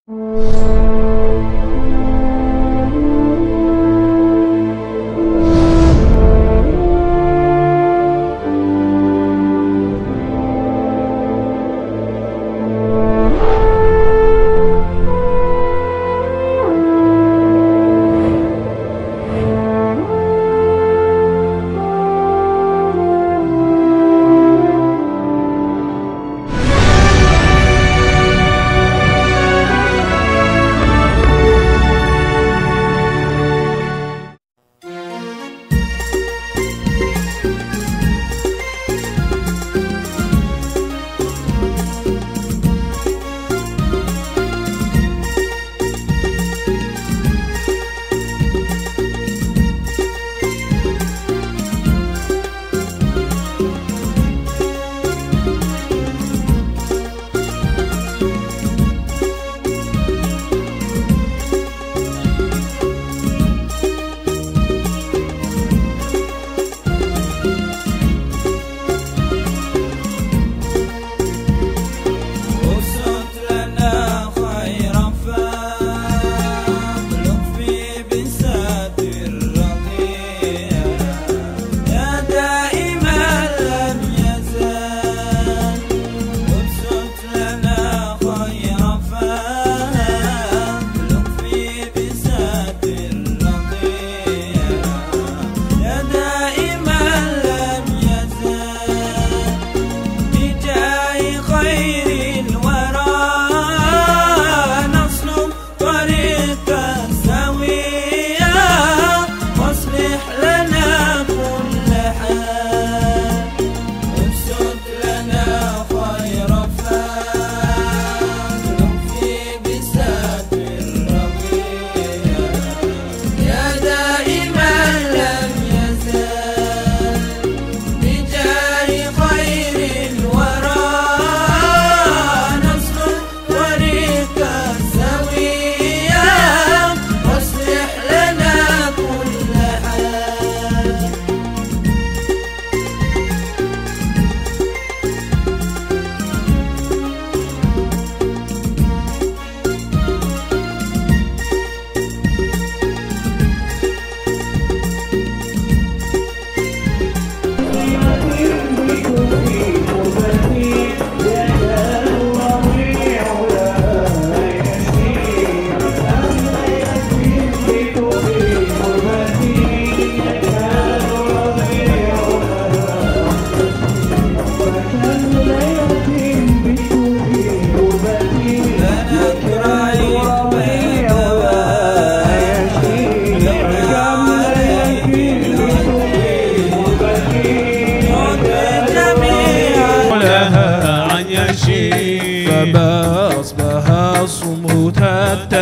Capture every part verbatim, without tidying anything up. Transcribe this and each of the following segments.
فما أصبح صمود حتى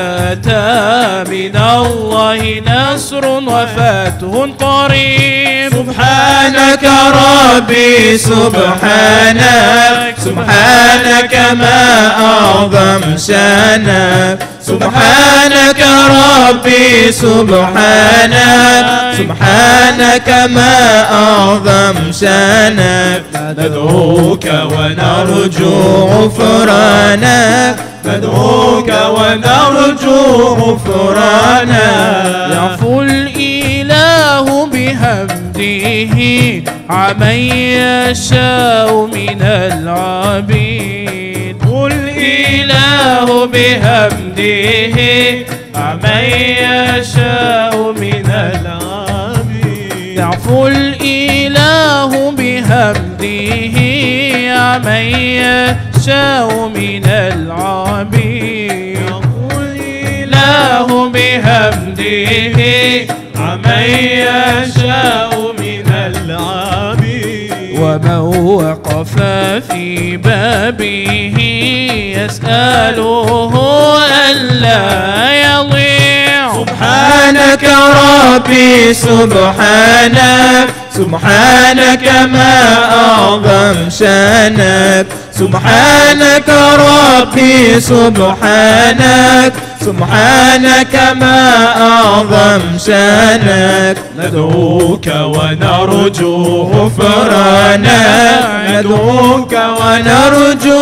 أتى من الله نصر وفتح قريب. سبحانك ربي سبحانك، سبحانك ما أعظم شانك. سبحانك ربي سبحانك، سبحانك ما أعظم شانك. ندعوك ونرجو غفرانك، ندعوك ونرجو غفرانك. يعفو الإله بحمده عمن يشاء من العبيد. الإله بحمده عمن يشاء من العبيد. يعفو الإله بحمده عمن يشاء من العبيد. يعفو الإله بحمده عمن يشاء من العبيد. ومن وقف في بابه يسأله ألا يضيع. سبحانك ربي سبحانك، سبحانك ما أعظم شانك. سبحانك ربي سبحانك، سبحانك ما أعظم شانك ندعوك ونرجو غفرانك ندعوك ونرجو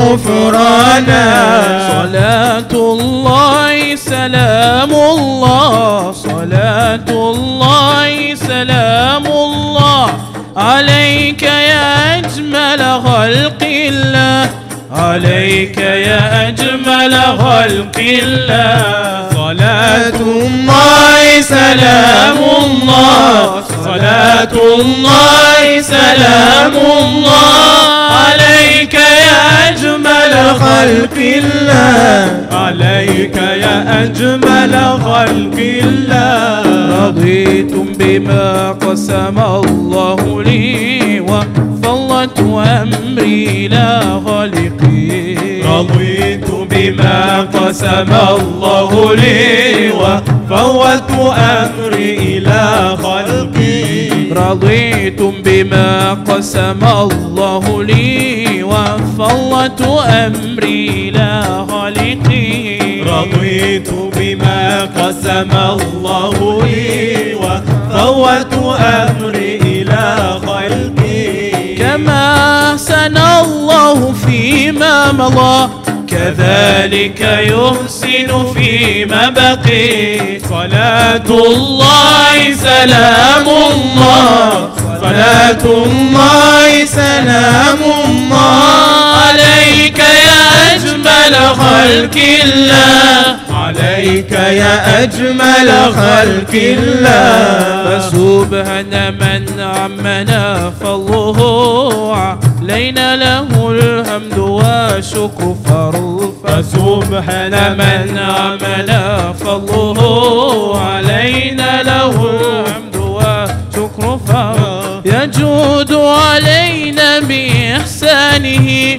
غفرانك صلاة الله سلام الله صلاة الله سلام الله عليك يا أجمل خلق الله عليك يا أجمل خلق الله صلاة الله سلام الله صلاة الله سلام الله عليك يا أجمل خلق الله عليك يا أجمل خلق الله رضيتم بما قسم الله لي وفوضت أمري إلى خالقي رضيت بما قسم الله لي وفوضت أمري إلى خلقي رضيتم بما قسم الله لي وفوضت أمري إلى خالقي رضيت بما قسم الله لي وفوضت أمري إلى خلقي كما أحسن الله فيما مضى كذلك يحسن فيما بقي صلاة الله سلام الله صلاة الله سلام الله عليك يا أجمل خلق الله عليك يا أجمل خلق الله فسبحان من عمنا فضله علينا له الحمد والشكر فرض فسبحان من عمنا فضله علينا له الحمد والشكر فرض يجود علينا بإحسانه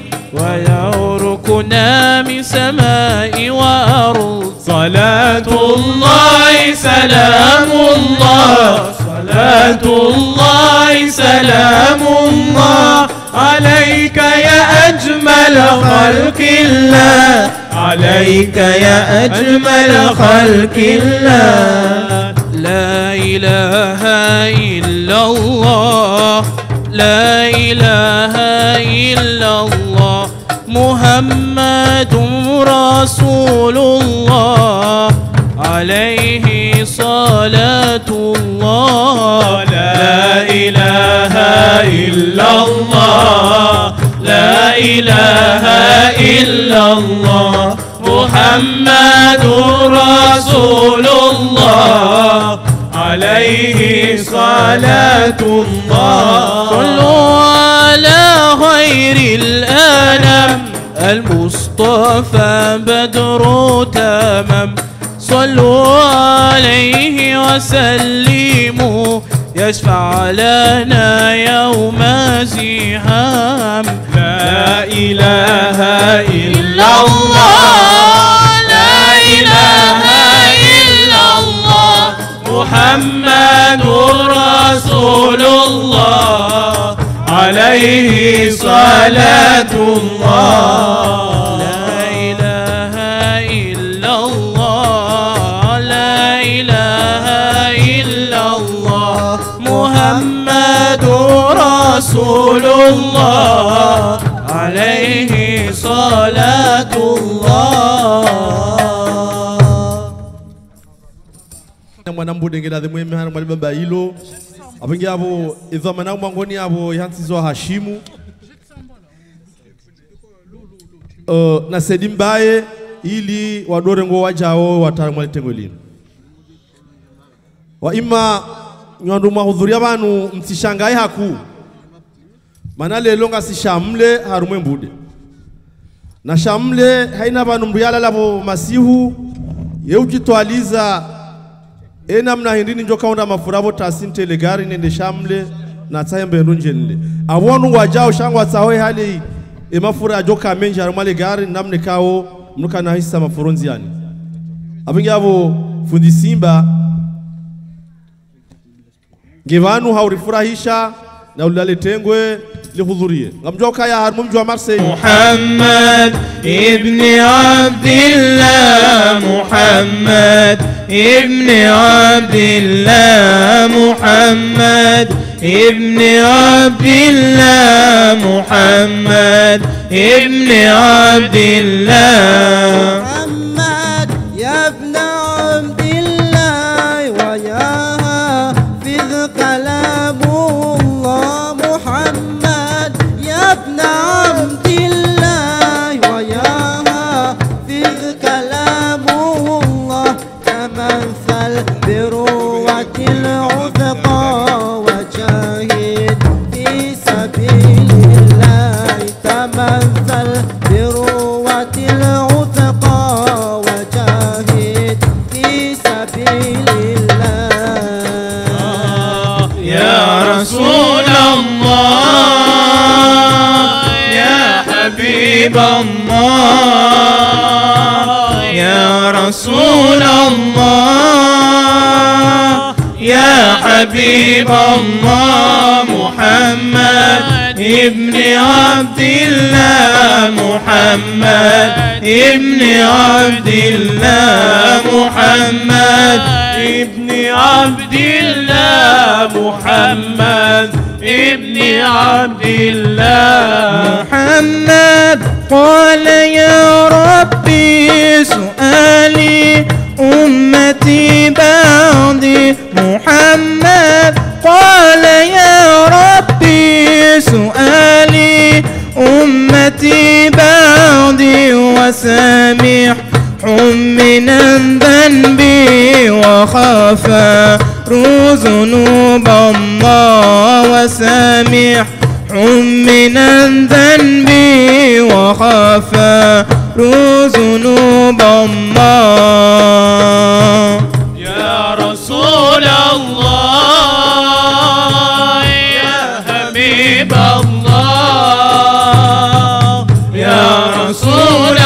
ويركنا من سماء وأرض صلاة الله سلام الله صلاة الله سلام الله عليك يا أجمل خلق الله عليك يا أجمل خلق الله لا إله إلا الله لا إله إلا الله محمد رسول الله عليه صلاة الله لا إله إلا الله لا إله إلا الله محمد رسول الله عليه صلاة الله صلوا على خير الأنام المصطفى بدر تمام صلوا عليه وسلموا يشفع لنا يوم زحام لا إله إلا الله لا إله إلا الله محمد رسول الله عليه صلاة الله لا إله إلا الله لا إله إلا الله محمد رسول الله عليه صلاة الله mwanambude ngedade mweme hana mwali bamba hilo abingi abo idhamana mwangoni abo yansizo Hashimu uh, na sedimbaye ili wadore ngo wajao wataramwali tengolini wa ima nyandu mahudhuria banu mtishangai haku mana lelo nga sishamle harumwe mbude na shamle haina banu mbuyala labo masihu yeukitwaliza ena mna hindini njoka onda mafurabo tasinte legari nende shamle na tayembe ndunjelle abonu wajao shangwa tsahoe hali e mafura joka menja harumale gari namne kao mnuka na hisa mafuronzi yani abingi abo fundi Simba ngevanu haurifurahisha na ulale tengwe lihudhurie. Ngamjua kaya harmumjua Marseille. محمد ابن عبد الله محمد ابن عبد الله محمد ابن عبد الله محمد ابن عبد الله محمد يا ابن عبد الله ويا حافظ كلام الله محمد يا ابن عبد الله ويا حافظ كلام الله تمثل بروة العتقى وجاهد في سبيل الله تمثل بروة العتقى وجاهد في سبيل الله يا رسول الله يا حبيب الله يا رسول الله يا حبيب الله محمد ابن عبد الله محمد ابن عبد الله محمد ابن عبد الله محمد ابن عبد الله محمد قال يا ربي سؤالي أمتي بعدي محمد قال يا ربي سؤالي أمتي بعدي وسامحهم من الذنب وغفروا ذنوب الله وسامحهم من الذنب وغفروا ذنوب الله يا رسول الله يا حبيب الله يا رسول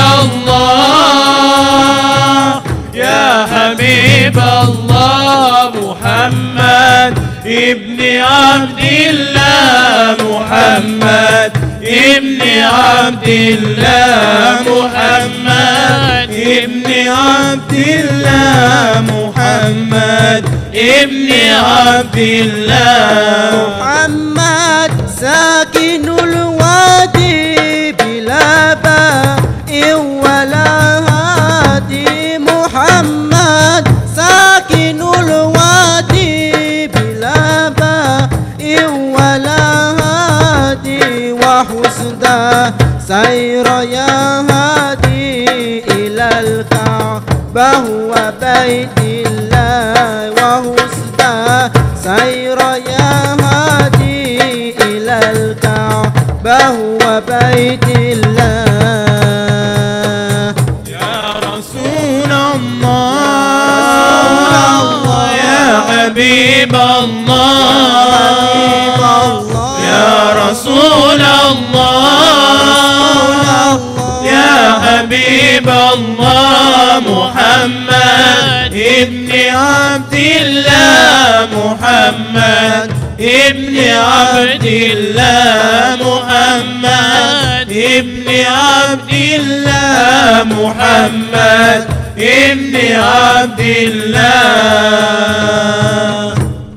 الله يا حبيب الله محمد ابن عبد الله محمد ابن عبد الله محمد ابن عبد الله محمد ابن عبد الله محمد ساكن الوادي بلا باء ولا هادي محمد ساكن الوادي بلا باء ولا هادي وحسدا سير يا هادي إلى الكعبة هو بيت الله وحسدا سير يا هادي إلى الكعبة هو بيت الله يا رسول الله يا حبيب الله يا رسول الله يا حبيب الله محمد ابن عبد الله محمد ابن عبد الله محمد ابن عبد الله محمد ابن عبد الله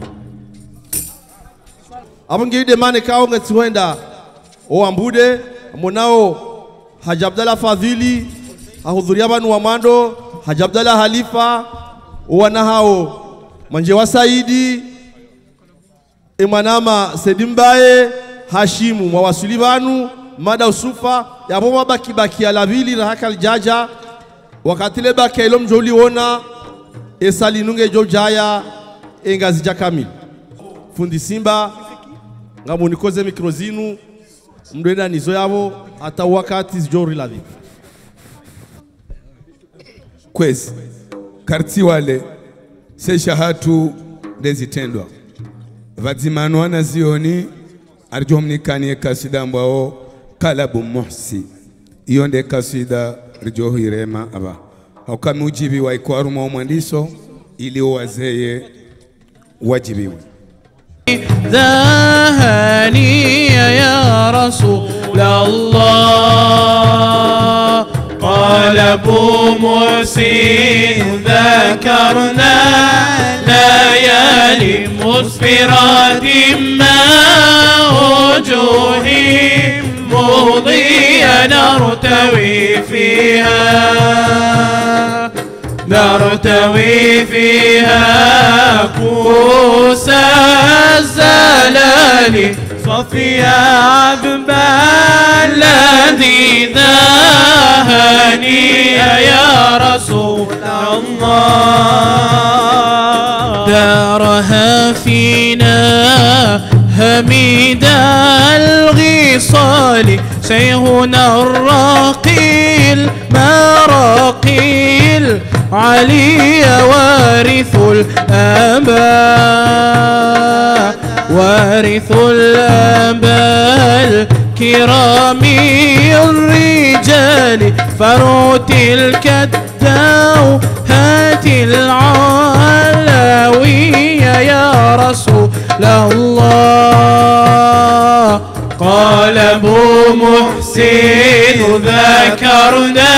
Abangiri demane kao ngetiwenda o ambude monao Haji Abdalla Fadhili ahudhuria banu wa Mando Haji Abdalla Halifa wana hao Manje wa Saidi Emanama Sedimbaye Hashimu mwawasuli banu Mada Usufa yabo mabaki baki alavili na haka aljaja wakatile baki ilo mjoli wona esali nunge jojaya engazija kamili fundi Simba ngamu nikoze mikro zinu mdoenda nizo yabo hata wakati zijori ladhi kwezi karti wale sesha hatu dezitendwa vadzimano wana zioni arjomnikanie kasida mbao kalabu muhsi iyo nde kasida rijohirema aba haukamujibi wa ikwaru mwandiso ili wazeye wajibiwe ذا هنيئا يا رسول الله. قال أبو محسن ذكرنا ليالي مسفرات ما وجوه مضيا نرتوي فيها نرتوي فيها كؤوس الزلال صفيا عذبا الذي ذا هنيئا يا رسول الله. دارها فينا هميد الغصال شيخنا الراقي المراقي العلي وارث الآباء وارث الآباء الكرام الرجال فرع تلك الدوهات العلوية يا رسول الله. قال أبو محسن ذكرنا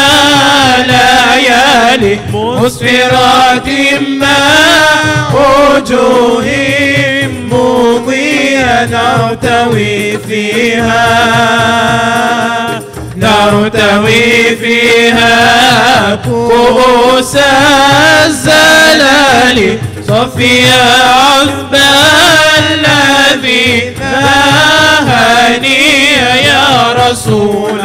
ليالي مسفرات ما وجوه مضيا نرتوي فيها نرتوي فيها كؤوس الزلال صفيا عذبا الذي ذا هنيئا يا رسول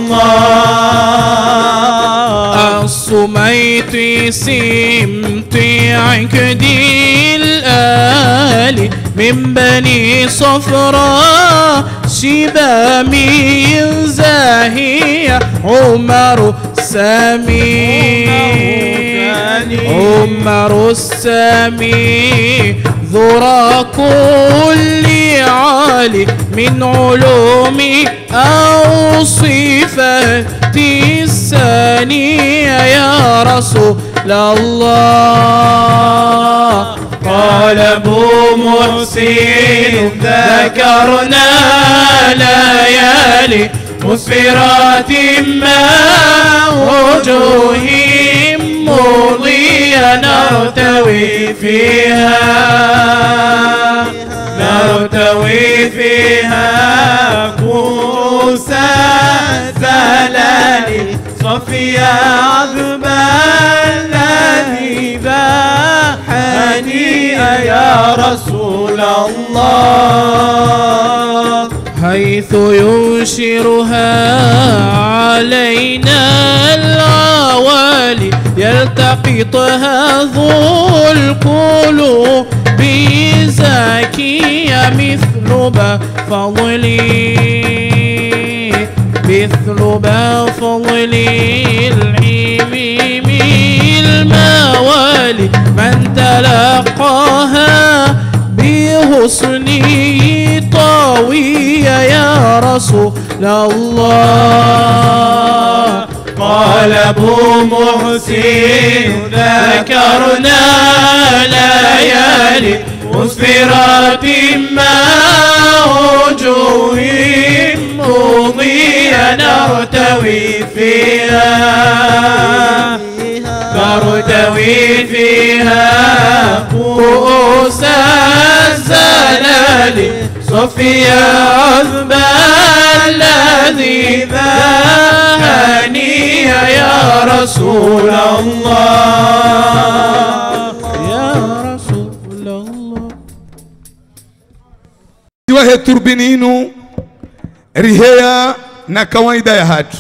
الله. الصميت سمت عكدي الآل من بني صفراء شبامي زاهية عمر السامي عمر السامي ذرى كل عالي من علوم أو صفات الثانية يا رسول الله. قال أبو محسن ذكرنا ليالي مسفرات ما وجوه مضيا نرتوي فيها نرتوي فيها كؤوس الزلال صفيا عذبا الذي ذا هنيئا يا رسول الله. حيث ينشرها علينا العوالي يلتقطها ذو القلوب زكية مثل بفضلي مثل بفضلي العميم الموالي من تلقاها بحسنه طاوية يا رسول الله. قال أبو محسن ذكرنا ليالي مسفرات ما وجوه مضيا نرتوي فيها نرتوي فيها كؤوس الزلال صفيا عذبا الذي ذا هنيئا يا رسول الله. يا رسول الله. Wahe turbininu rihea na kawaida ya hatu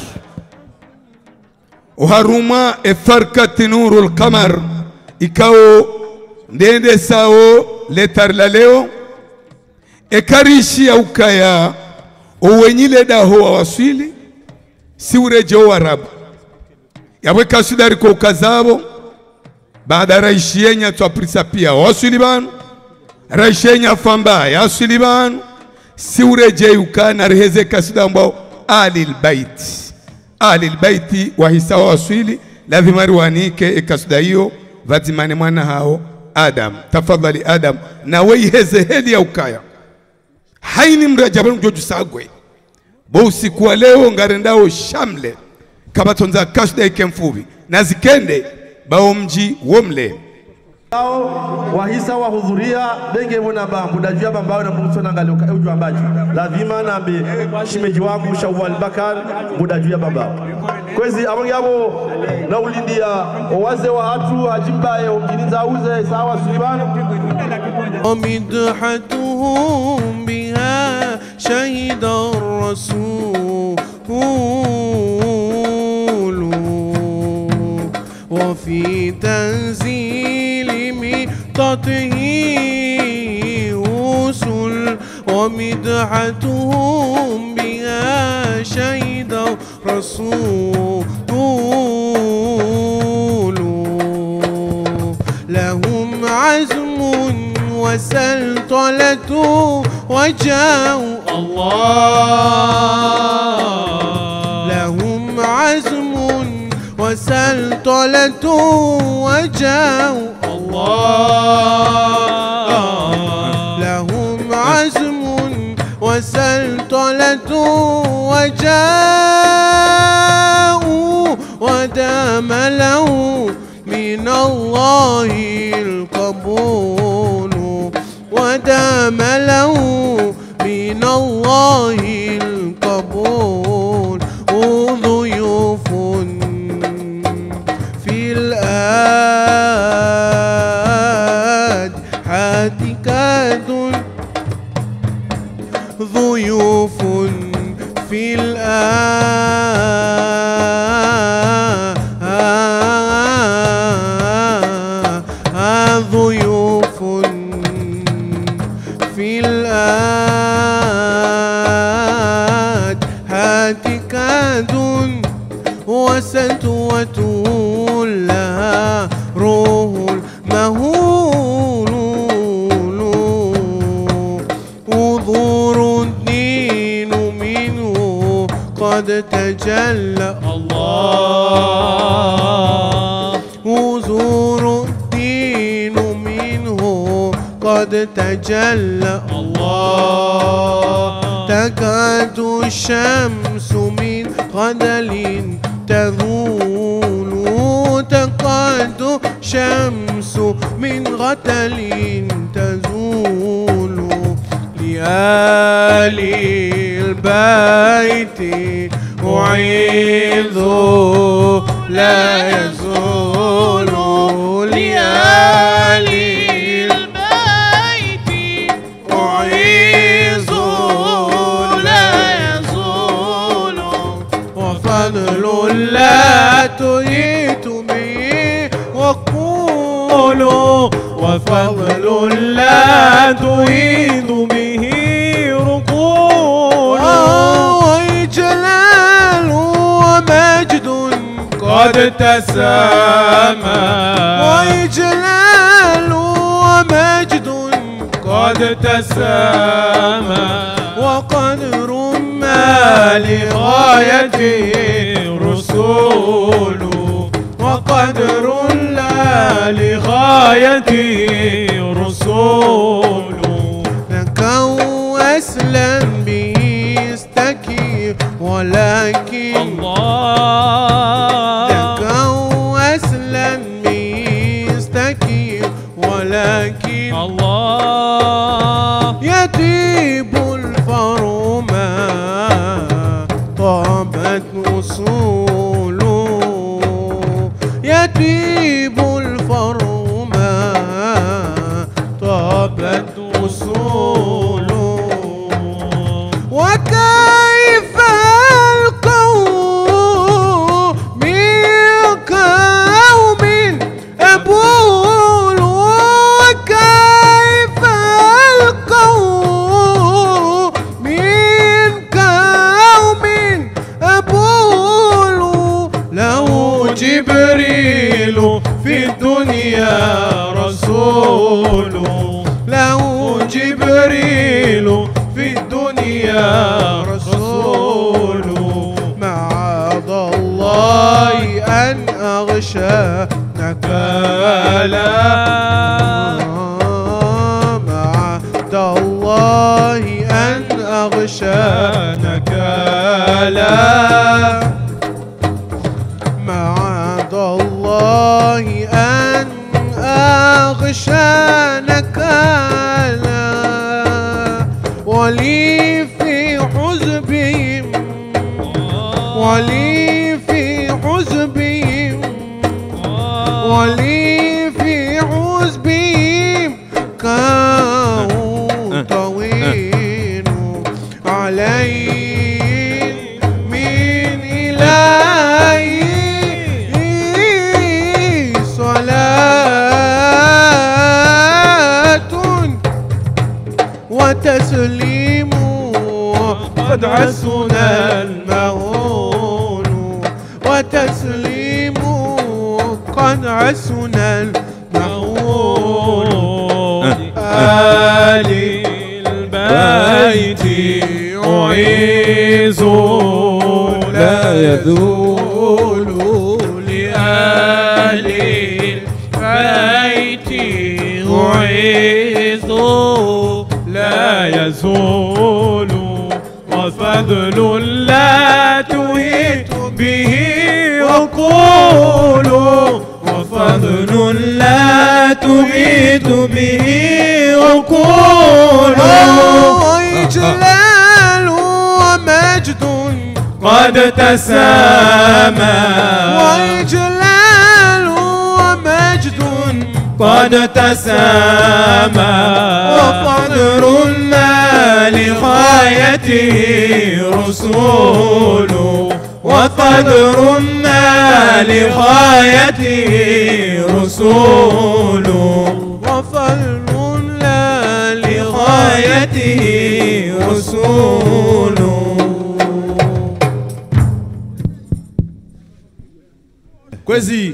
uharuma efarkati nurul qamar ikao ndende sao letar la leo ekarishi ya ukaya uwenyile daho wa waswili si urejo wa rabu yaweka sudari kwa ukazabo baada raishi yenya tuaprisa pia waswili banu raishi yenya famba ya waswili banu si ureje ukana reheze kasida ambao alil bait alil baiti wa hisa wa waswili lazima ruanike ekasida hiyo vatimane mwana hao Adam, tafadhali Adam na weiheze heli ya ukaya haini mrajabanu joju sagwe bo usiku wa leo ngarendao shamle kabatonza kashda ikemfuvi na zikende bao mji womle wahisa wahudhuria benge mwana bambu dajua bambao na mbuso na ngali uju ambaji lazima na mbe shimeji wangu Shawwal Bakar mudajua bambao kwezi abangi abo na ulindia owaze wa hatu hajimbaye umjiniza uze sawa sulibano ومدحتهم بها شهد الرسول وفي تنزيل ميقاته وصل ومدحتهم بها شهد الرسول لهم عزم وسلطلة وجاءوا الله لهم عزم وسلطلة وجاءوا الله لهم عزم وسلطلة وجاءوا ودام له من الله القبول ودام له من الله القبول وضيوف في الآد حاتكاد ضيوف في الآد ضيوف في الآد هاتكاد وستوة لها روح مهول وظهور الدين منه قد تجلى الله وظهور الدين منه قد تجلى الله تكاد الشمس من غدل تذول تكاد الشمس من غدل تزول لآل البيت أعيذ لا يزول لآل البيت أعيذ لا يزول وفضل لا تهيت به وقولوا وفضل لا تهيت به ركول وإجلال ومجد قد تسامى وإجلال ومجد قد تسامى وقدر ما لغايته رسول وقدر لا لغايته رسول لكوا أسلا به استكي ولكن الله لكوا أسلا به استكي ولكن الله يطيب الفرما طابت أصوله يطيب الفرما طابت أصوله وكيف القوم من قوم أبول وكيف القوم من قوم أبول له جبريل في الدنيا رسول له جبريل نكالا معد الله أن أغشى نكالا معد الله أن أغشى نكالا ولي في حزبهم ولي في حزبهم ولي في حزبهم كون طويل عليه من إلهي صلاة وتسليم قد عسنا المهون وتسليم قد عسنا المهون آل البيت أعيذ لا يذول لآل البيت أعيذ لا يزول وفضل لا تهيت به عقول وفضل لا تهيت به عقول وإجلال ومجد قد تسامى وإجلال ومجد قد تسامى وقدر ما لغايته رسول وقدر ما لغايته رسول وفضل لا لغايته رسول. kwezi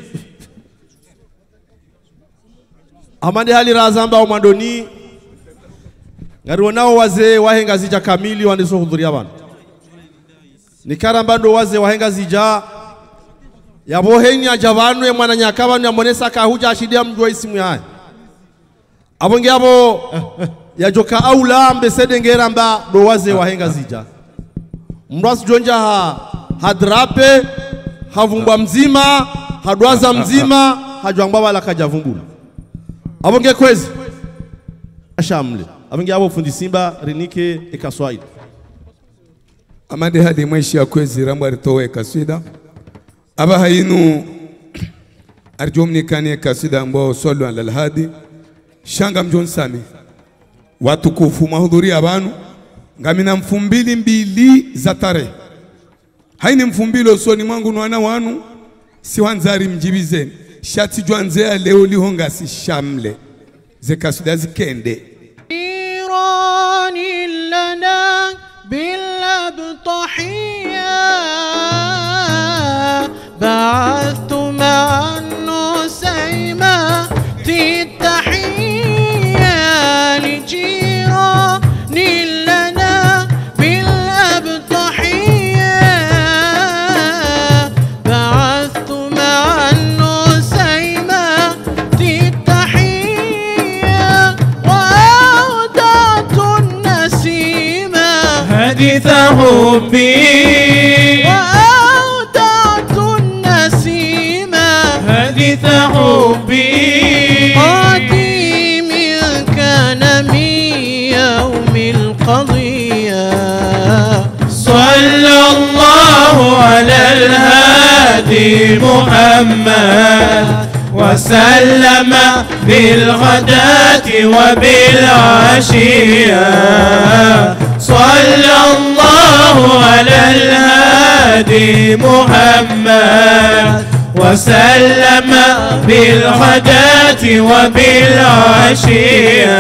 amande hali razamba umandoni ngariwo nao wazee wahenga zija kamili wandisohudhuria bana nikaramba ndo wazee wahenga zija yabohenya javanu ya mwana nyakabanu ya monesa kahuja ashidia mjua isimu yae abonge abo yajoka aula mbesede ngeramba ndo wazee wahenga zija mrwas jonja ha hadrape havumbwa mzima hadwaza mzima hajwangba wala kajavumbula abonge kwezi ashamle abonge abo fundi simba rinike ekaswaida amade hadi mweshi ya kwezi rambo aritowe kaswida aba hainu arjomni kani kaswida ambao solo ala alhadi shanga mjon sami watukufu mahudhuri abanu ngamina mfumbili mbili za tarehe haini mfumbilo soni mwangu nwana wanu si wanzari mjibizeni shati jwanzea leo lihonga si shamle zekasida zikende irani lana bilabtahiyya ba'athtu ma'an nusayma fi tahiyya li jirani lana bilabtahiyya ba'athtu ma'an nusayma fi tahiyya wa awda'tu an-nasima حديث حبي وأودعت النسيما حديث حبي قديم كان من يوم القضية صلى الله على الهادي محمد وسلم بالغداة وبالعشية صلى الله على الهادي محمد وسلم بالغداة وبالعشية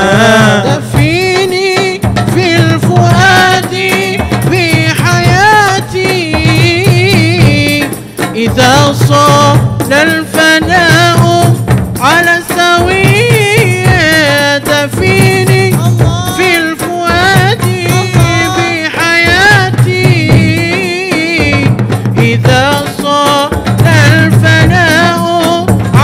دفيني في الفؤاد بحياتي إذا صار الفناء على سوية دفيني في الفؤاد بحياتي إذا صار الفناء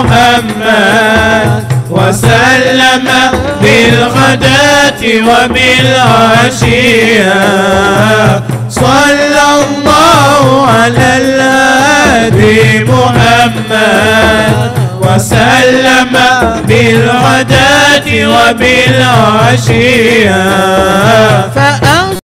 محمد وسلم بالغداة وبالعشية صلى الله على الهادي محمد وسلم بالغداة وبالعشية.